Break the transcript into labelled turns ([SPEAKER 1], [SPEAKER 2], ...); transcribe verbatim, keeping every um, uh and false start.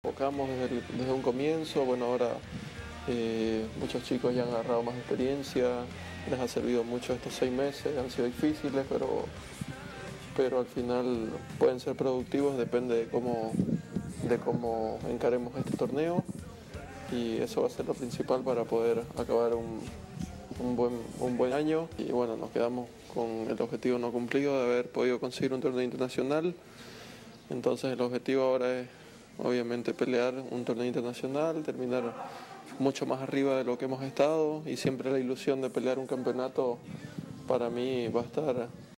[SPEAKER 1] Enfocamos desde, el- desde un comienzo, bueno, ahora eh, muchos chicos ya han agarrado más experiencia, les ha servido mucho estos seis meses, han sido difíciles, pero, pero al final pueden ser productivos, depende de cómo, de cómo encaremos este torneo y eso va a ser lo principal para poder acabar un, un buen, un buen año y bueno, nos quedamos con el objetivo no cumplido de haber podido conseguir un torneo internacional. Entonces el objetivo ahora es obviamente pelear un torneo internacional, terminar mucho más arriba de lo que hemos estado y siempre la ilusión de pelear un campeonato para mí va a estar